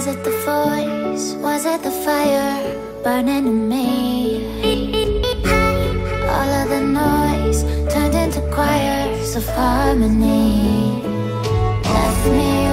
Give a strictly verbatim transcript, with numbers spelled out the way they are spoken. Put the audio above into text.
it the voice? Was it the fire burning in me? All of the noise turned into choirs of harmony. Left me